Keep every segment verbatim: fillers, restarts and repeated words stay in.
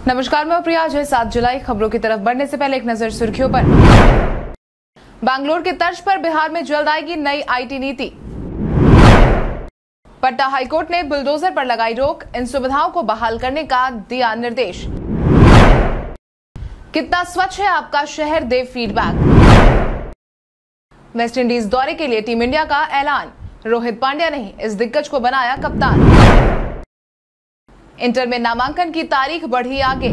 नमस्कार, मैं प्रिया। आज है सात जुलाई। खबरों की तरफ बढ़ने से पहले एक नजर सुर्खियों पर। बैंगलोर के तर्ज पर बिहार में जल्द आएगी नई आईटी नीति। पटना हाईकोर्ट ने बुलडोजर पर लगाई रोक, इन सुविधाओं को बहाल करने का दिया निर्देश। कितना स्वच्छ है आपका शहर, दे फीडबैक। वेस्टइंडीज दौरे के लिए टीम इंडिया का ऐलान, रोहित पांड्या नहीं इस दिग्गज को बनाया कप्तान। इंटर में नामांकन की तारीख बढ़ी आगे।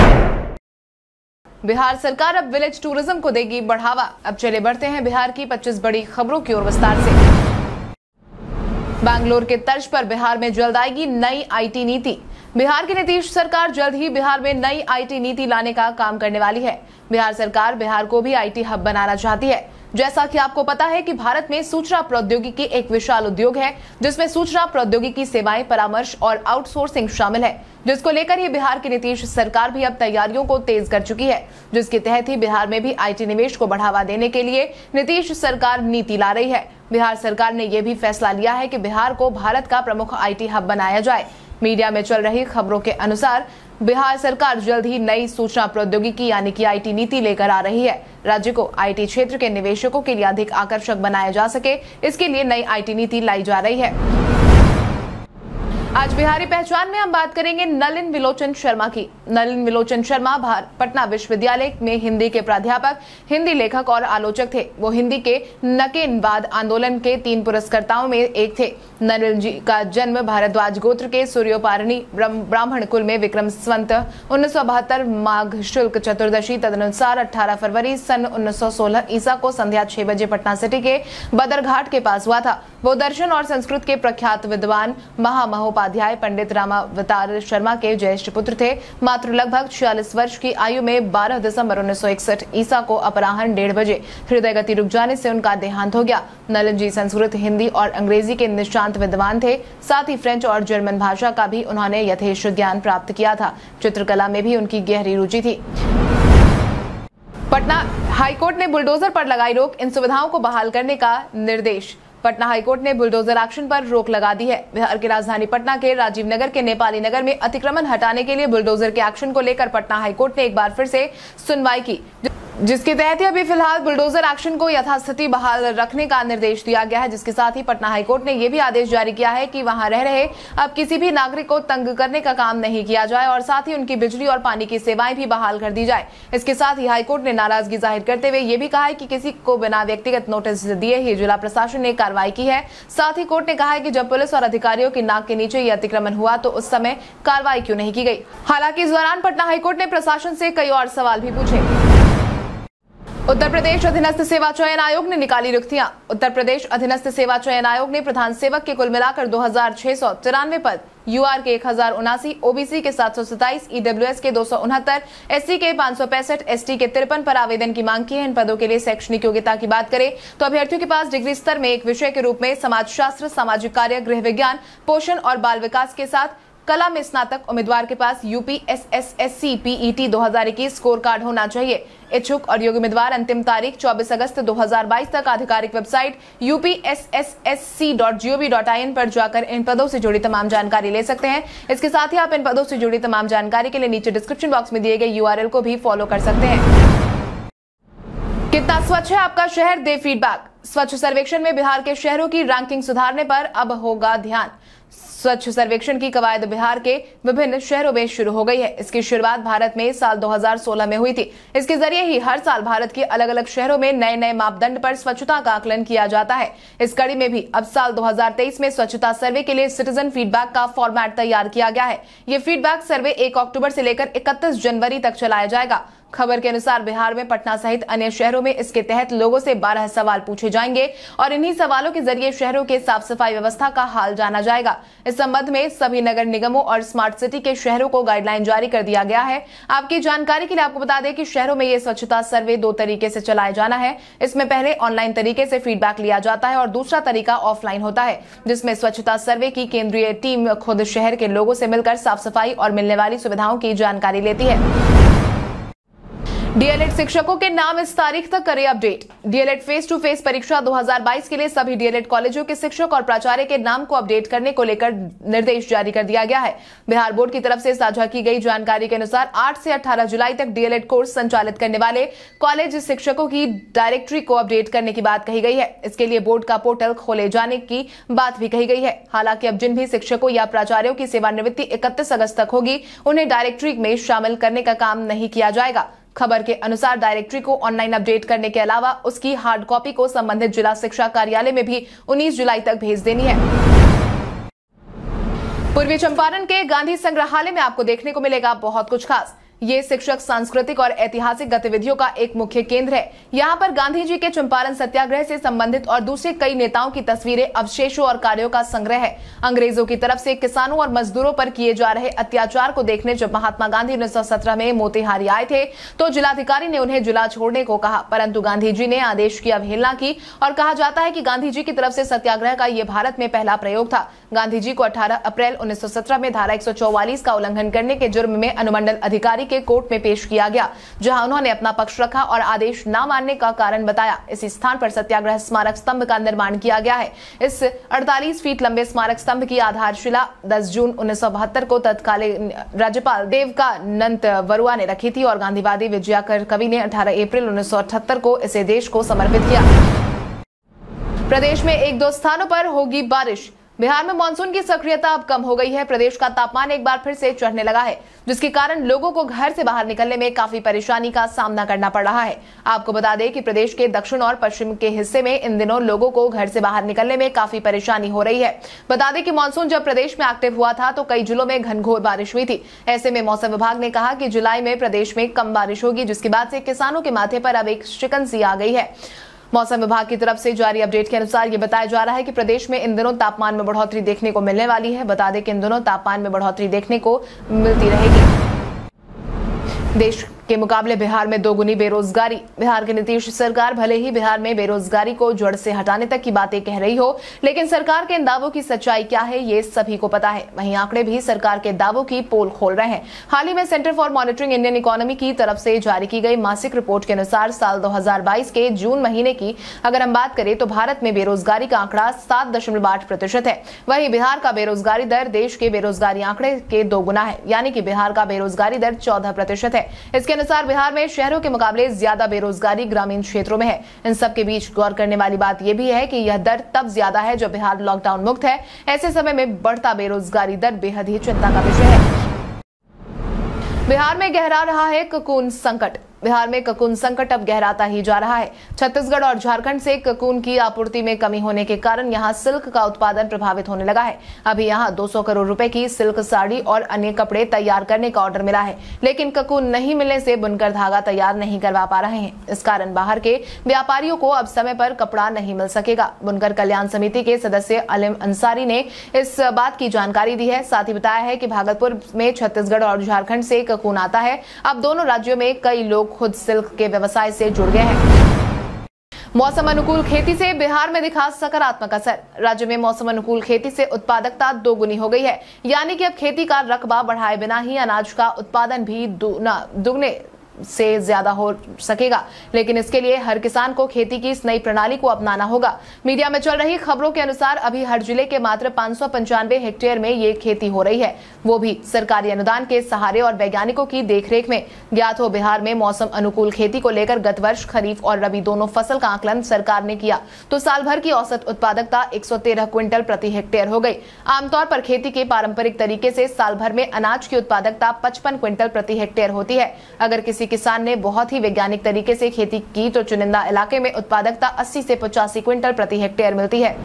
बिहार सरकार अब विलेज टूरिज्म को देगी बढ़ावा। अब चले बढ़ते हैं बिहार की पच्चीस बड़ी खबरों की ओर विस्तार से। बैंगलोर के तर्ज पर बिहार में जल्द आएगी नई आईटी नीति। बिहार की नीतीश सरकार जल्द ही बिहार में नई आईटी नीति लाने का काम करने वाली है। बिहार सरकार बिहार को भी आईटी हब बनाना चाहती है। जैसा कि आपको पता है कि भारत में सूचना प्रौद्योगिकी एक विशाल उद्योग है, जिसमें सूचना प्रौद्योगिकी सेवाएं, परामर्श और आउटसोर्सिंग शामिल है, जिसको लेकर ही बिहार की नीतीश सरकार भी अब तैयारियों को तेज कर चुकी है, जिसके तहत ही बिहार में भी आईटी निवेश को बढ़ावा देने के लिए नीतीश सरकार नीति ला रही है। बिहार सरकार ने यह भी फैसला लिया है कि बिहार को भारत का प्रमुख आईटी हब बनाया जाए। मीडिया में चल रही खबरों के अनुसार बिहार सरकार जल्द ही नई सूचना प्रौद्योगिकी यानी कि आईटी नीति लेकर आ रही है। राज्य को आईटी क्षेत्र के निवेशकों के लिए अधिक आकर्षक बनाया जा सके, इसके लिए नई आईटी नीति लाई जा रही है। आज बिहारी पहचान में हम बात करेंगे नलिन विलोचन शर्मा की। नलिन विलोचन शर्मा पटना विश्वविद्यालय में हिंदी के प्राध्यापक, हिंदी लेखक और आलोचक थे। वो हिंदी के नकेनवाद आंदोलन के तीन पुरस्कर्ताओं में एक थे। नलिन जी का जन्म भारद्वाज गोत्र के सूर्योपारणी ब्राह्मण कुल में विक्रम संवत उन्नीस सौ बहत्तर माघ शुल्क चतुर्दशी तदनुसार अठारह फरवरी सन उन्नीस सौ सोलह ईसा को संध्या छह बजे पटना सिटी के बदरघाट के पास हुआ था। वो दर्शन और संस्कृत के प्रख्यात विद्वान महामहोपाध्याय पंडित रामावतार शर्मा के ज्येष्ठ पुत्र थे। मात्र लगभग छियालीस वर्ष की आयु में बारह दिसंबर उन्नीस सौ इकसठ ईसा को अपराह्न डेढ़ बजे हृदय गति रुक जाने से उनका देहांत हो गया। नलिन जी संस्कृत, हिंदी और अंग्रेजी के निष्णात विद्वान थे। साथ ही फ्रेंच और जर्मन भाषा का भी उन्होंने यथेष्ट ज्ञान प्राप्त किया था। चित्रकला में भी उनकी गहरी रुचि थी। पटना हाईकोर्ट ने बुलडोजर पर लगाई रोक, इन सुविधाओं को बहाल करने का निर्देश। पटना हाईकोर्ट ने बुलडोजर एक्शन पर रोक लगा दी है। बिहार की राजधानी पटना के राजीव नगर के नेपाली नगर में अतिक्रमण हटाने के लिए बुलडोजर के एक्शन को लेकर पटना हाईकोर्ट ने एक बार फिर से सुनवाई की, जिसके तहत अभी फिलहाल बुलडोजर एक्शन को यथास्थिति बहाल रखने का निर्देश दिया गया है। जिसके साथ ही पटना हाईकोर्ट ने यह भी आदेश जारी किया है कि वहां रह रहे अब किसी भी नागरिक को तंग करने का काम नहीं किया जाए और साथ ही उनकी बिजली और पानी की सेवाएं भी बहाल कर दी जाए। इसके साथ ही हाईकोर्ट ने नाराजगी जाहिर करते हुए यह भी कहा है कि किसी को बिना व्यक्तिगत नोटिस दिए ही जिला प्रशासन ने कार्रवाई की है। साथ ही कोर्ट ने कहा है कि जब पुलिस और अधिकारियों की नाक के नीचे ये अतिक्रमण हुआ तो उस समय कार्रवाई क्यों नहीं की गई। हालांकि इस दौरान पटना हाईकोर्ट ने प्रशासन से कई और सवाल भी पूछे। उत्तर प्रदेश अधीनस्थ सेवा चयन आयोग ने निकाली रिक्तियां। उत्तर प्रदेश अधीनस्थ सेवा चयन आयोग ने प्रधान सेवक के कुल मिलाकर दो हजार छह सौ तिरानवे पद, यूआर के एक हजार उनासी, ओबीसी के सात सौ सताईस, ईडब्ल्यूएस के दो सौ उनहत्तर, एससी के पांच सौ पैंसठ, एसटी के तिरपन पर आवेदन की मांग की है। इन पदों के लिए शैक्षणिक योग्यता की बात करें तो अभ्यर्थियों के पास डिग्री स्तर में एक विषय के रूप में समाजशास्त्र, सामाजिक कार्य, गृह विज्ञान, पोषण और बाल विकास के साथ कला में स्नातक उम्मीदवार के पास यूपी एसएसएससी पीईटी दो हजार इक्कीस स्कोर कार्ड होना चाहिए। इच्छुक और योग्य उम्मीदवार अंतिम तारीख चौबीस अगस्त दो हजार बाईस तक आधिकारिक website UP S S S C dot G O V dot I N पर जाकर इन पदों से जुड़ी तमाम जानकारी ले सकते हैं। इसके साथ ही आप इन पदों से जुड़ी तमाम जानकारी के लिए नीचे डिस्क्रिप्शन बॉक्स में दिए गए यूआरएल को भी फॉलो कर सकते हैं। कितना स्वच्छ है आपका शहर, दे फीडबैक। स्वच्छ सर्वेक्षण में बिहार के शहरों की रैंकिंग सुधारने पर अब होगा ध्यान। स्वच्छ सर्वेक्षण की कवायद बिहार के विभिन्न शहरों में शुरू हो गई है। इसकी शुरुआत भारत में साल दो हजार सोलह में हुई थी। इसके जरिए ही हर साल भारत के अलग अलग शहरों में नए नए मापदंड पर स्वच्छता का आकलन किया जाता है। इस कड़ी में भी अब साल दो हजार तेईस में स्वच्छता सर्वे के लिए सिटीजन फीडबैक का फॉर्मेट तैयार किया गया है। ये फीडबैक सर्वे एक अक्टूबर से लेकर इकतीस जनवरी तक चलाया जाएगा। खबर के अनुसार बिहार में पटना सहित अन्य शहरों में इसके तहत लोगों से बारह सवाल पूछे जाएंगे और इन्हीं सवालों के जरिए शहरों के साफ सफाई व्यवस्था का हाल जाना जाएगा। इस संबंध में सभी नगर निगमों और स्मार्ट सिटी के शहरों को गाइडलाइन जारी कर दिया गया है। आपकी जानकारी के लिए आपको बता दें कि शहरों में ये स्वच्छता सर्वे दो तरीके से चलाया जाना है। इसमें पहले ऑनलाइन तरीके से फीडबैक लिया जाता है और दूसरा तरीका ऑफलाइन होता है, जिसमें स्वच्छता सर्वे की केंद्रीय टीम खुद शहर के लोगों से मिलकर साफ सफाई और मिलने वाली सुविधाओं की जानकारी लेती है। डीएलएड शिक्षकों के नाम इस तारीख तक करें update. DElEd face to face परीक्षा दो हज़ार बाईस के लिए सभी डीएलएड कॉलेजों के शिक्षक और प्राचार्य के नाम को अपडेट करने को लेकर निर्देश जारी कर दिया गया है। बिहार बोर्ड की तरफ से साझा की गई जानकारी के अनुसार आठ से अठारह जुलाई तक डीएलएड कोर्स संचालित करने वाले कॉलेज शिक्षकों की डायरेक्टरी को अपडेट करने की बात कही गई है। इसके लिए बोर्ड का पोर्टल खोले जाने की बात भी कही गई है। हालांकि अब जिन भी शिक्षकों या प्राचार्यों की सेवानिवृत्ति इकतीस अगस्त तक होगी, उन्हें डायरेक्टरी में शामिल करने का काम नहीं किया जाएगा। खबर के अनुसार डायरेक्टरी को ऑनलाइन अपडेट करने के अलावा उसकी हार्ड कॉपी को संबंधित जिला शिक्षा कार्यालय में भी उन्नीस जुलाई तक भेज देनी है। पूर्वी चंपारण के गांधी संग्रहालय में आपको देखने को मिलेगा बहुत कुछ खास। ये शिक्षक सांस्कृतिक और ऐतिहासिक गतिविधियों का एक मुख्य केंद्र है। यहाँ पर गांधी जी के चंपारण सत्याग्रह से संबंधित और दूसरे कई नेताओं की तस्वीरें, अवशेषों और कार्यों का संग्रह है। अंग्रेजों की तरफ से किसानों और मजदूरों पर किए जा रहे अत्याचार को देखने जब महात्मा गांधी उन्नीस सौ सत्रह में मोतिहारी आए थे तो जिलाधिकारी ने उन्हें जिला छोड़ने को कहा, परंतु गांधी जी ने आदेश की अवहेलना की और कहा जाता है कि गांधी जी की तरफ से सत्याग्रह का ये भारत में पहला प्रयोग था। गांधी जी को अठारह अप्रैल उन्नीस सौ सत्रह में धारा एक सौ चौवालीस का उल्लंघन करने के जुर्म में अनुमंडल अधिकारी के कोर्ट में पेश किया गया, जहां उन्होंने अपना पक्ष रखा और आदेश न मानने का कारण बताया। इसी स्थान पर सत्याग्रह स्मारक स्तंभ का निर्माण किया गया है। इस अड़तालीस फीट लंबे स्मारक स्तंभ की आधारशिला दस जून उन्नीस सौ बहत्तर को तत्कालीन राज्यपाल देवकानंद बरुआ ने रखी थी और गांधीवादी विजयाकर कवि ने अठारह अप्रैल उन्नीस सौ अठहत्तर को इसे देश को समर्पित किया। प्रदेश में एक दो स्थानों पर होगी बारिश। बिहार में मानसून की सक्रियता अब कम हो गई है। प्रदेश का तापमान एक बार फिर से चढ़ने लगा है, जिसके कारण लोगों को घर से बाहर निकलने में काफी परेशानी का सामना करना पड़ रहा है। आपको बता दें कि प्रदेश के दक्षिण और पश्चिम के हिस्से में इन दिनों लोगों को घर से बाहर निकलने में काफी परेशानी हो रही है। बता दें कि मानसून जब प्रदेश में एक्टिव हुआ था तो कई जिलों में घनघोर बारिश हुई थी। ऐसे में मौसम विभाग ने कहा कि जुलाई में प्रदेश में कम बारिश होगी, जिसके बाद से किसानों के माथे पर अब एक शिकन सी आ गई है। मौसम विभाग की तरफ से जारी अपडेट के अनुसार ये बताया जा रहा है कि प्रदेश में इन दिनों तापमान में बढ़ोतरी देखने को मिलने वाली है। बता दें कि इन दिनों तापमान में बढ़ोतरी देखने को मिलती रहेगी। देश के मुकाबले बिहार में दोगुनी बेरोजगारी। बिहार की नीतीश सरकार भले ही बिहार में बेरोजगारी को जड़ से हटाने तक की बातें कह रही हो, लेकिन सरकार के इन दावों की सच्चाई क्या है ये सभी को पता है। वहीं आंकड़े भी सरकार के दावों की पोल खोल रहे हैं। हाल ही में centre for monitoring Indian economy की तरफ से जारी की गई मासिक रिपोर्ट के अनुसार साल दो हज़ार बाईस के जून महीने की अगर हम बात करें तो भारत में बेरोजगारी का आंकड़ा सात दशमलव आठ प्रतिशत है। वहीं बिहार का बेरोजगारी दर देश के बेरोजगारी आंकड़े के दो गुना है, यानी कि बिहार का बेरोजगारी दर चौदह प्रतिशत है। इसके अनुसार बिहार में शहरों के मुकाबले ज्यादा बेरोजगारी ग्रामीण क्षेत्रों में है। इन सब के बीच गौर करने वाली बात यह भी है कि यह दर तब ज्यादा है जब बिहार लॉकडाउन मुक्त है। ऐसे समय में बढ़ता बेरोजगारी दर बेहद ही चिंता का विषय है। बिहार में गहरा रहा है ककून संकट। बिहार में ककून संकट अब गहराता ही जा रहा है। छत्तीसगढ़ और झारखंड से ककून की आपूर्ति में कमी होने के कारण यहां सिल्क का उत्पादन प्रभावित होने लगा है। अभी यहां दो सौ करोड़ रुपए की सिल्क साड़ी और अन्य कपड़े तैयार करने का ऑर्डर मिला है, लेकिन ककून नहीं मिलने से बुनकर धागा तैयार नहीं करवा पा रहे हैं। इस कारण बाहर के व्यापारियों को अब समय पर कपड़ा नहीं मिल सकेगा। बुनकर कल्याण समिति के सदस्य अलीम अंसारी ने इस बात की जानकारी दी है। साथ ही बताया है कि भागलपुर में छत्तीसगढ़ और झारखंड से ककून आता है। अब दोनों राज्यों में कई लोग खुद सिल्क के व्यवसाय से जुड़ गए हैं। मौसम अनुकूल खेती से बिहार में दिखा सकारात्मक असर। राज्य में मौसम अनुकूल खेती से उत्पादकता दोगुनी हो गई है, यानी कि अब खेती का रकबा बढ़ाए बिना ही अनाज का उत्पादन भी दुगने से ज्यादा हो सकेगा। लेकिन इसके लिए हर किसान को खेती की इस नई प्रणाली को अपनाना होगा। मीडिया में चल रही खबरों के अनुसार अभी हर जिले के मात्र पाँच सौ पंचानवे हेक्टेयर में ये खेती हो रही है, वो भी सरकारी अनुदान के सहारे और वैज्ञानिकों की देखरेख में। ज्ञात हो बिहार में मौसम अनुकूल खेती को लेकर गत वर्ष खरीफ और रबी दोनों फसल का आकलन सरकार ने किया तो साल भर की औसत उत्पादकता एक सौ तेरह क्विंटल प्रति हेक्टेयर हो गई। आमतौर पर खेती के पारंपरिक तरीके से साल भर में अनाज की उत्पादकता पचपन क्विंटल प्रति हेक्टेयर होती है। अगर किसी किसान ने बहुत ही वैज्ञानिक तरीके से खेती की तो चुनिंदा इलाके में उत्पादकता अस्सी से पचासी क्विंटल प्रति हेक्टेयर मिलती है।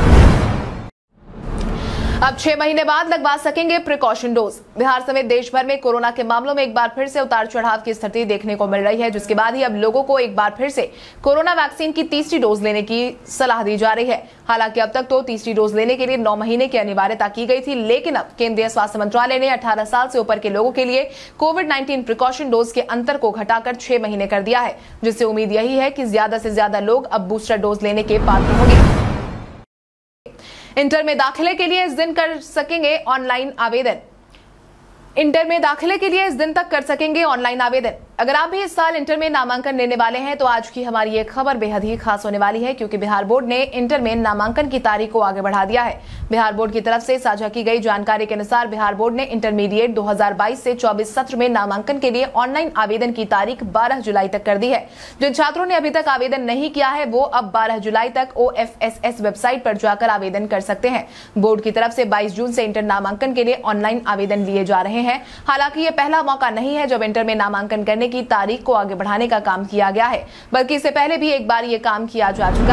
अब छह महीने बाद लगवा सकेंगे प्रिकॉशन डोज। बिहार समेत देश भर में कोरोना के मामलों में एक बार फिर से उतार चढ़ाव की स्थिति देखने को मिल रही है, जिसके बाद ही अब लोगों को एक बार फिर से कोरोना वैक्सीन की तीसरी डोज लेने की सलाह दी जा रही है। हालांकि अब तक तो तीसरी डोज लेने के लिए नौ महीने की अनिवार्यता की गई थी, लेकिन अब केंद्रीय स्वास्थ्य मंत्रालय ने अठारह साल से ऊपर के लोगों के लिए कोविड नाइन्टीन प्रिकॉशन डोज के अंतर को घटाकर छह महीने कर दिया है, जिससे उम्मीद यही है कि ज्यादा से ज्यादा लोग अब बूस्टर डोज लेने के पात्र होंगे। इंटर में दाखिले के लिए इस दिन कर सकेंगे ऑनलाइन आवेदन। इंटर में दाखिले के लिए इस दिन तक कर सकेंगे ऑनलाइन आवेदन। अगर आप भी इस साल इंटर में नामांकन लेने वाले हैं तो आज की हमारी ये खबर बेहद ही खास होने वाली है, क्योंकि बिहार बोर्ड ने इंटर में नामांकन की तारीख को आगे बढ़ा दिया है। बिहार बोर्ड की तरफ से साझा की गई जानकारी के अनुसार बिहार बोर्ड ने इंटरमीडिएट दो हज़ार बाईस से चौबीस सत्र में नामांकन के लिए ऑनलाइन आवेदन की तारीख बारह जुलाई तक कर दी है। जिन छात्रों ने अभी तक आवेदन नहीं किया है वो अब बारह जुलाई तक O F S S website पर जाकर आवेदन कर सकते हैं। बोर्ड की तरफ से बाईस जून से इंटर नामांकन के लिए ऑनलाइन आवेदन लिए जा रहे हैं। हालांकि ये पहला मौका नहीं है जब इंटर में नामांकन करने की तारीख को आगे बढ़ाने का काम किया गया है, बल्कि इससे पहले भी एक बार ये काम किया जा चुका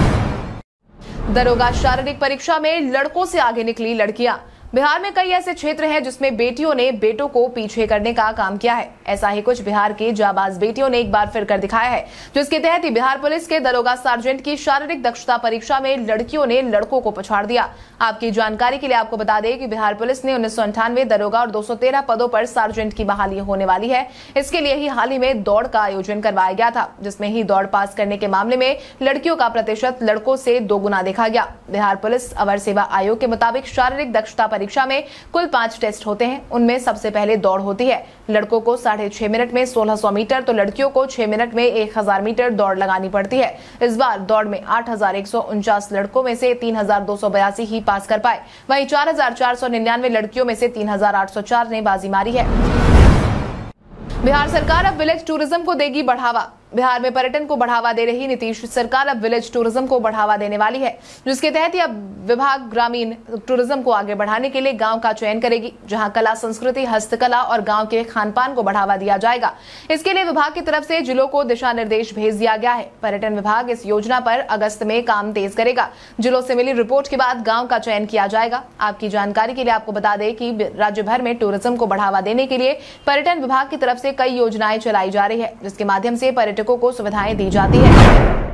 है। दरोगा शारीरिक परीक्षा में लड़कों से आगे निकली लड़कियां। बिहार में कई ऐसे क्षेत्र हैं जिसमें बेटियों ने बेटों को पीछे करने का काम किया है। ऐसा ही कुछ बिहार की जाबाज बेटियों ने एक बार फिर कर दिखाया है, जिसके तहत ही बिहार पुलिस के दरोगा सार्जेंट की शारीरिक दक्षता परीक्षा में लड़कियों ने लड़कों को पछाड़ दिया। आपकी जानकारी के लिए आपको बता दें कि बिहार पुलिस ने उन्नीस सौ अंठानवे दरोगा और दो सौ तेरह पदों पर सार्जेंट की बहाली होने वाली है। इसके लिए ही हाल ही में दौड़ का आयोजन करवाया गया था, जिसमें ही दौड़ पास करने के मामले में लड़कियों का प्रतिशत लड़कों से दोगुना देखा गया। बिहार पुलिस अवर सेवा आयोग के मुताबिक शारीरिक दक्षता परीक्षा में कुल पांच टेस्ट होते हैं। उनमें सबसे पहले दौड़ होती है। लड़कों को साढ़े छह मिनट में सोलह सौ मीटर तो लड़कियों को छह मिनट में एक हजार मीटर दौड़ लगानी पड़ती है। इस बार दौड़ में आठ हजार एक सौ उनचास लड़कों में से तीन हजार दो सौ बयासी ही पास कर पाए। वहीं चार हजार चार सौ निन्यानवे लड़कियों में से तीन हजार आठ सौ चार ने बाजी मारी है। बिहार सरकार अब विलेज टूरिज्म को देगी बढ़ावा। बिहार में पर्यटन को बढ़ावा दे रही नीतीश सरकार अब विलेज टूरिज्म को बढ़ावा देने वाली है, जिसके तहत ही अब विभाग ग्रामीण टूरिज्म को आगे बढ़ाने के लिए गांव का चयन करेगी, जहां कला, संस्कृति, हस्तकला और गांव के खानपान को बढ़ावा दिया जाएगा। इसके लिए विभाग की तरफ से जिलों को दिशा निर्देश भेज दिया गया है। पर्यटन विभाग इस योजना पर अगस्त में काम तेज करेगा। जिलों से मिली रिपोर्ट के बाद गाँव का चयन किया जाएगा। आपकी जानकारी के लिए आपको बता दें कि राज्य भर में टूरिज्म को बढ़ावा देने के लिए पर्यटन विभाग की तरफ से कई योजनाएं चलाई जा रही है, जिसके माध्यम से पर्यटकों को सुविधाएं दी जाती है।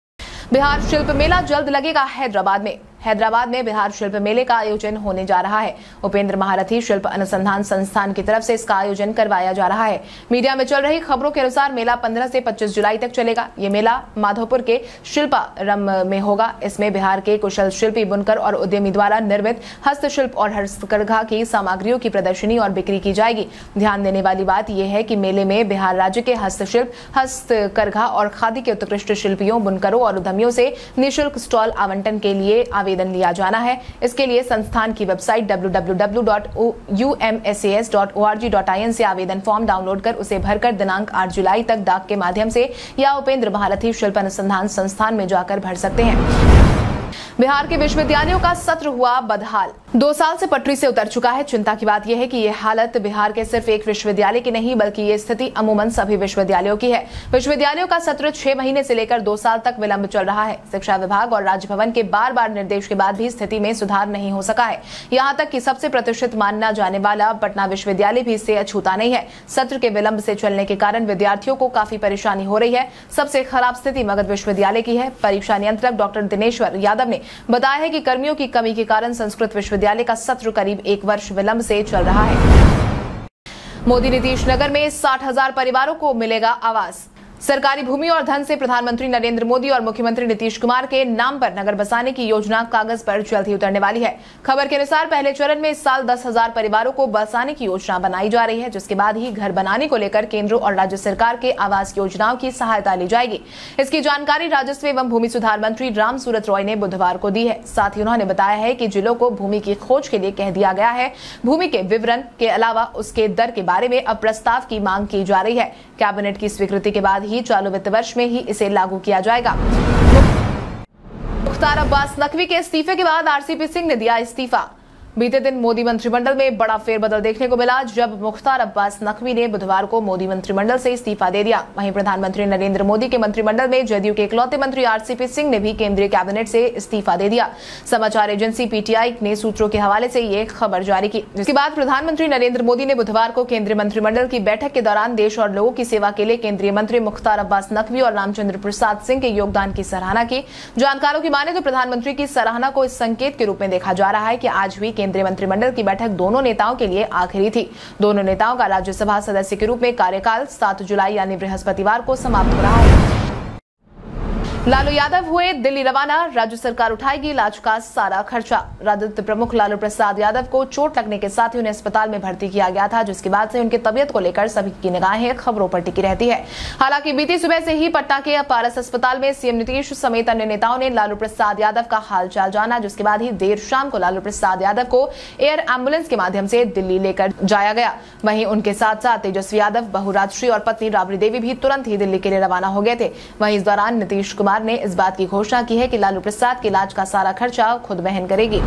बिहार शिल्प मेला जल्द लगेगा हैदराबाद में। हैदराबाद में बिहार शिल्प मेले का आयोजन होने जा रहा है। उपेंद्र महारथी शिल्प अनुसंधान संस्थान की तरफ से इसका आयोजन करवाया जा रहा है। मीडिया में चल रही खबरों के अनुसार मेला पंद्रह से पच्चीस जुलाई तक चलेगा। ये मेला माधोपुर के शिल्पारम में होगा। इसमें बिहार के कुशल शिल्पी, बुनकर और उद्यमी द्वारा निर्मित हस्तशिल्प और हस्तकरघा की सामग्रियों की प्रदर्शनी और बिक्री की जाएगी। ध्यान देने वाली बात यह है कि मेले में बिहार राज्य के हस्तशिल्प, हस्तकरघा और खादी के उत्कृष्ट शिल्पियों, बुनकरों और उद्यमियों से निःशुल्क स्टॉल आवंटन के लिए आवेदन लिया जाना है। इसके लिए संस्थान की website W W W dot U M S A S dot O R G dot I N से आवेदन फॉर्म डाउनलोड कर उसे भरकर दिनांक आठ जुलाई तक डाक के माध्यम से या उपेंद्र महारथी शिल्प अनुसंधान संस्थान में जाकर भर सकते हैं। बिहार के विश्वविद्यालयों का सत्र हुआ बदहाल। दो साल से पटरी से उतर चुका है। चिंता की बात यह है कि यह हालत बिहार के सिर्फ एक विश्वविद्यालय की नहीं, बल्कि ये स्थिति अमूमन सभी विश्वविद्यालयों की है। विश्वविद्यालयों का सत्र छह महीने से लेकर दो साल तक विलंब चल रहा है। शिक्षा विभाग और राजभवन के बार बार निर्देश के बाद भी स्थिति में सुधार नहीं हो सका है। यहाँ तक कि सबसे प्रतिष्ठित माना जाने वाला पटना विश्वविद्यालय भी इससे अछूता नहीं है। सत्र के विलंब से चलने के कारण विद्यार्थियों को काफी परेशानी हो रही है। सबसे खराब स्थिति मगध विश्वविद्यालय की है। परीक्षा नियंत्रक डॉक्टर दिनेश्वर यादव ने बताया है कि कर्मियों की कमी के कारण संस्कृत विश्वविद्यालय का सत्र करीब एक वर्ष विलंब से चल रहा है। मोदी नीतीश नगर में साठ हजार परिवारों को मिलेगा आवास। सरकारी भूमि और धन से प्रधानमंत्री नरेंद्र मोदी और मुख्यमंत्री नीतीश कुमार के नाम पर नगर बसाने की योजना कागज पर जल्द ही उतरने वाली है। खबर के अनुसार पहले चरण में इस साल दस हजार परिवारों को बसाने की योजना बनाई जा रही है, जिसके बाद ही घर बनाने को लेकर केंद्र और राज्य सरकार के आवास योजनाओं की सहायता ली जाएगी। इसकी जानकारी राजस्व एवं भूमि सुधार मंत्री राम सूरत रॉय ने बुधवार को दी है। साथ ही उन्होंने बताया है कि जिलों को भूमि की खोज के लिए कह दिया गया है। भूमि के विवरण के अलावा उसके दर के बारे में अब प्रस्ताव की मांग की जा रही है। कैबिनेट की स्वीकृति के बाद ही चालू वित्त वर्ष में ही इसे लागू किया जाएगा। मुख्तार अब्बास नकवी के इस्तीफे के बाद आर सी पी सिंह ने दिया इस्तीफा। बीते दिन मोदी मंत्रिमंडल में बड़ा फेरबदल देखने को मिला, जब मुख्तार अब्बास नकवी ने बुधवार को मोदी मंत्रिमंडल से इस्तीफा दे दिया। वहीं प्रधानमंत्री नरेंद्र मोदी के मंत्रिमंडल में जदयू के इकलौते मंत्री आर सी पी सिंह ने भी केंद्रीय कैबिनेट से इस्तीफा दे दिया। समाचार एजेंसी पी टी आई ने सूत्रों के हवाले से ये खबर जारी की, जिसके बाद प्रधानमंत्री नरेंद्र मोदी ने बुधवार को केंद्रीय मंत्रिमंडल की बैठक के दौरान देश और लोगों की सेवा के लिए केंद्रीय मंत्री मुख्तार अब्बास नकवी और रामचंद्र प्रसाद सिंह के योगदान की सराहना की। जानकारों की माने तो प्रधानमंत्री की सराहना को इस संकेत के रूप में देखा जा रहा है कि आज हुई केंद्रीय मंत्रिमंडल की बैठक दोनों नेताओं के लिए आखिरी थी। दोनों नेताओं का राज्यसभा सदस्य के रूप में कार्यकाल सात जुलाई यानी बृहस्पतिवार को समाप्त हो रहा है। लालू यादव हुए दिल्ली रवाना, राज्य सरकार उठाएगी इलाज का सारा खर्चा। राजद प्रमुख लालू प्रसाद यादव को चोट लगने के साथ ही उन्हें अस्पताल में भर्ती किया गया था, जिसके बाद से उनकी तबीयत को लेकर सभी की निगाहें खबरों पर टिकी रहती है। हालांकि बीती सुबह से ही पटना के पारस अस्पताल में सीएम नीतीश समेत अन्य नेताओं ने लालू प्रसाद यादव का हालचाल जाना, जिसके बाद ही देर शाम को लालू प्रसाद यादव को एयर एम्बुलेंस के माध्यम से दिल्ली लेकर जाया गया। वहीं उनके साथ साथ तेजस्वी यादव, बहुराष्ट्रीय और पत्नी राबड़ी देवी भी तुरंत ही दिल्ली के लिए रवाना हो गए थे। वहीं इस दौरान नीतीश कुमार ने इस बात की घोषणा की है कि लालू प्रसाद के इलाज का सारा खर्चा खुद वहन करेगी।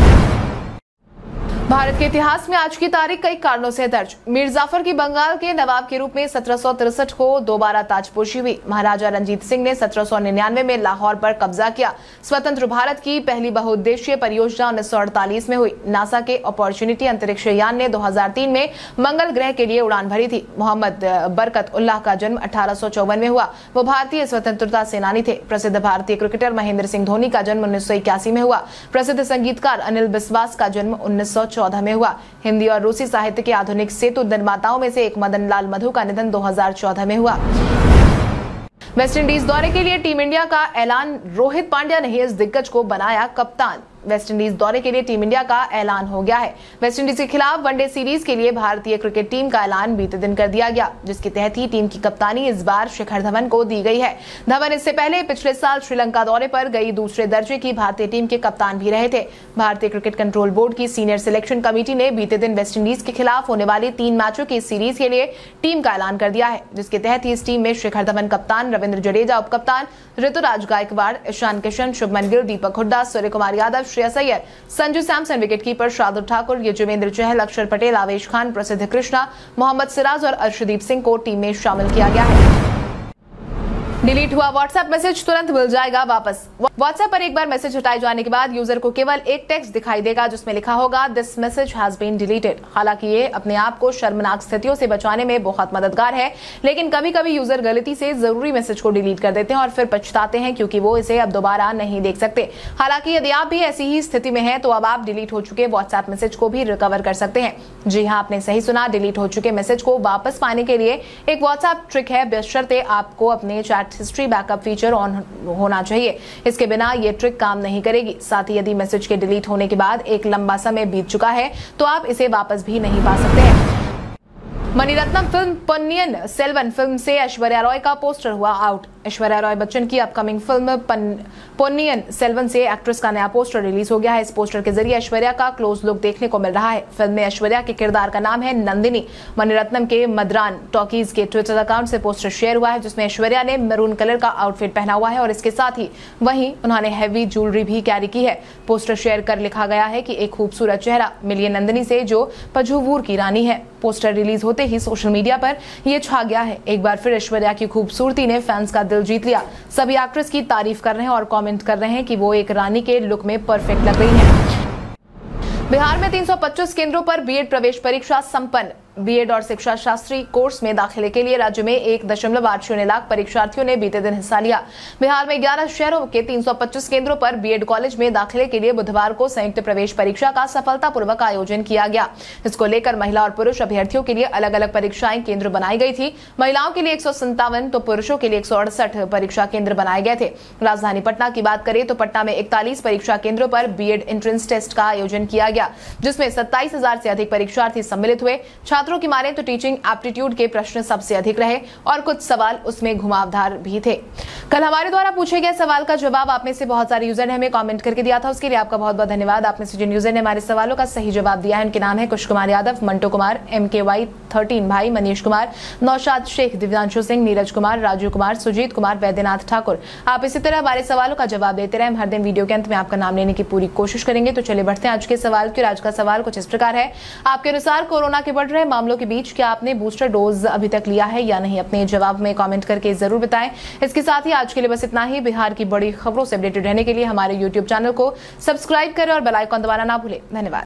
भारत के इतिहास में आज की तारीख कई कारणों से दर्ज। मीर जाफर की बंगाल के नवाब के रूप में सत्रह सौ तिरसठ को दोबारा ताजपोशी हुई। महाराजा रंजीत सिंह ने सत्रह सौ निन्यानवे में लाहौर पर कब्जा किया। स्वतंत्र भारत की पहली बहुउद्देशीय परियोजना उन्नीस सौ अड़तालीस में हुई। नासा के अपॉर्चुनिटी अंतरिक्ष यान ने दो हज़ार तीन में मंगल ग्रह के लिए उड़ान भरी थी। मोहम्मद बरकत उल्लाह का जन्म अठारह सौ चौवन में हुआ। वो भारतीय स्वतंत्रता सेनानी थे। प्रसिद्ध भारतीय क्रिकेटर महेंद्र सिंह धोनी का जन्म उन्नीस सौ इक्यासी में हुआ। प्रसिद्ध संगीतकार अनिल बिस्वास का जन्म उन्नीस सौ चौदह में हुआ। हिंदी और रूसी साहित्य के आधुनिक सेतु निर्माताओं में से एक मदन लाल मधु का निधन दो हज़ार चौदह में हुआ। वेस्टइंडीज दौरे के लिए टीम इंडिया का ऐलान। रोहित पांड्या ने इस दिग्गज को बनाया कप्तान। वेस्टइंडीज दौरे के लिए टीम इंडिया का ऐलान हो गया है। वेस्टइंडीज के खिलाफ वनडे सीरीज के लिए भारतीय क्रिकेट टीम का ऐलान बीते दिन कर दिया गया, जिसके तहत ही टीम की कप्तानी इस बार शिखर धवन को दी गई है। धवन इससे पहले पिछले साल श्रीलंका दौरे पर गई दूसरे दर्जे की भारतीय टीम के कप्तान भी रहे थे। भारतीय क्रिकेट कंट्रोल बोर्ड की सीनियर सिलेक्शन कमेटी ने बीते दिन वेस्टइंडीज के खिलाफ होने वाली तीन मैचों की सीरीज के लिए टीम का ऐलान कर दिया है, जिसके तहत ही इस टीम में शिखर धवन कप्तान, रविंद्र जडेजा उप कप्तान, Ruturaj Gaikwad, Ishan Kishan, Shubman Gill, Deepak Hooda, Suryakumar Yadav, Shreyas Iyer, Sanju Samson, wicketkeeper Shardul Thakur, Yuzvendra Chahal, Axar Patel, आवेश खान, प्रसिद्ध कृष्णा, मोहम्मद सिराज और अर्शदीप सिंह को टीम में शामिल किया गया है। डिलीट हुआ व्हाट्सएप मैसेज तुरंत मिल जाएगा वापस। व्हाट्सएप पर एक बार मैसेज हटाए जाने के बाद यूजर को केवल एक टेक्स्ट दिखाई देगा, जिसमें लिखा होगा this message has been deleted. हालांकि ये अपने आप को शर्मनाक स्थितियों से बचाने में बहुत मददगार है, लेकिन कभी कभी यूजर गलती से जरूरी मैसेज को डिलीट कर देते हैं और फिर पछताते हैं, क्योंकि वो इसे अब दोबारा नहीं देख सकते। हालांकि यदि आप भी ऐसी ही स्थिति में हैं, तो अब आप डिलीट हो चुके व्हाट्सएप मैसेज को भी रिकवर कर सकते हैं। जी हाँ, आपने सही सुना, डिलीट हो चुके मैसेज को वापस पाने के लिए एक व्हाट्सएप ट्रिक है, बशर्ते आपको अपने chat history backup feature on होना चाहिए। इसके बिना ये ट्रिक काम नहीं करेगी। साथ ही यदि मैसेज के डिलीट होने के बाद एक लंबा समय बीत चुका है, तो आप इसे वापस भी नहीं पा सकते हैं। मणिरत्नम फिल्म पोन्नियन सेल्वन फिल्म से ऐश्वर्या रॉय का पोस्टर हुआ आउट। ऐश्वर्या रॉय बच्चन की अपकमिंग फिल्म पोन्नियन सेल्वन से एक्ट्रेस का नया पोस्टर रिलीज हो गया है। इस पोस्टर के जरिए ऐश्वर्या का क्लोज लुक देखने को मिल रहा है। फिल्म में ऐश्वर्या के किरदार का नाम है नंदिनी। मणिरत्नम के मद्रान टॉकीज के ट्विटर अकाउंट से पोस्टर शेयर हुआ है, जिसमें ऐश्वर्या ने मैरून कलर का आउटफिट पहना हुआ है और इसके साथ ही वहीं उन्होंने हैवी ज्वेलरी भी कैरी की है। पोस्टर शेयर कर लिखा गया है कि एक खूबसूरत चेहरा मिलिए नंदिनी से, जो पझुवूर की रानी है। पोस्टर रिलीज होते ही सोशल मीडिया पर यह छा गया है। एक बार फिर ऐश्वर्या की खूबसूरती ने फैंस का दिल जीत लिया। सभी एक्ट्रेस की तारीफ कर रहे हैं और कमेंट कर रहे हैं कि वो एक रानी के लुक में परफेक्ट लग रही हैं। बिहार में तीन सौ पच्चीस केंद्रों पर बीएड प्रवेश परीक्षा संपन्न। बीएड और शिक्षा शास्त्री कोर्स में दाखिले के लिए राज्य में एक दशमलव आठ शून्य लाख परीक्षार्थियों ने बीते दिन हिस्सा लिया। बिहार में ग्यारह शहरों के तीन सौ पच्चीस केंद्रों पर बीएड कॉलेज में दाखिले के लिए बुधवार को संयुक्त प्रवेश परीक्षा का सफलतापूर्वक आयोजन किया गया। इसको लेकर महिला और पुरुष अभ्यर्थियों के लिए अलग अलग परीक्षाएं केंद्र बनाई गई थी। महिलाओं के लिए एक सौ संतावन तो पुरुषों के लिए एक सौ अड़सठ परीक्षा केंद्र बनाए गए थे। राजधानी पटना की बात करें तो पटना में इकतालीस परीक्षा केंद्रों पर बीएड एंट्रेंस टेस्ट का आयोजन किया गया, जिसमें सत्ताईस हजार से अधिक परीक्षार्थी सम्मिलित हुए। छात्रों की माने तो टीचिंग एप्टीट्यूड के प्रश्न सबसे अधिक रहे और कुछ सवाल उसमें घुमावदार भी थे। कल हमारे द्वारा पूछे गए सवाल का जवाब आप में से बहुत सारे यूजर ने हमें कमेंट करके दिया था, उसके लिए आपका बहुत बहुत धन्यवाद। आप में से जिन यूजर ने हमारे सवालों का सही जवाब दिया है, उनके नाम है Kush Kumar Yadav, Manto Kumar, M K Y thirteen भाई, मनीष कुमार, नौशाद शेख, दिव्यांशु सिंह, नीरज कुमार, राजू कुमार, सुजीत कुमार, वैद्यनाथ ठाकुर। आप इसी तरह हमारे सवालों का जवाब देते रहे। हम हर दिन वीडियो के अंत में आपका नाम लेने की पूरी कोशिश करेंगे। तो चलिए बढ़ते हैं आज के सवाल की। आज का सवाल कुछ इस प्रकार है, आपके अनुसार कोरोना के बढ़ रहे मामलों के बीच क्या आपने बूस्टर डोज अभी तक लिया है या नहीं? अपने जवाब में कमेंट करके जरूर बताएं। इसके साथ ही आज के लिए बस इतना ही। बिहार की बड़ी खबरों से अपडेटेड रहने के लिए हमारे यूट्यूब चैनल को सब्सक्राइब करें और बेल आइकन दबाना ना भूलें। धन्यवाद।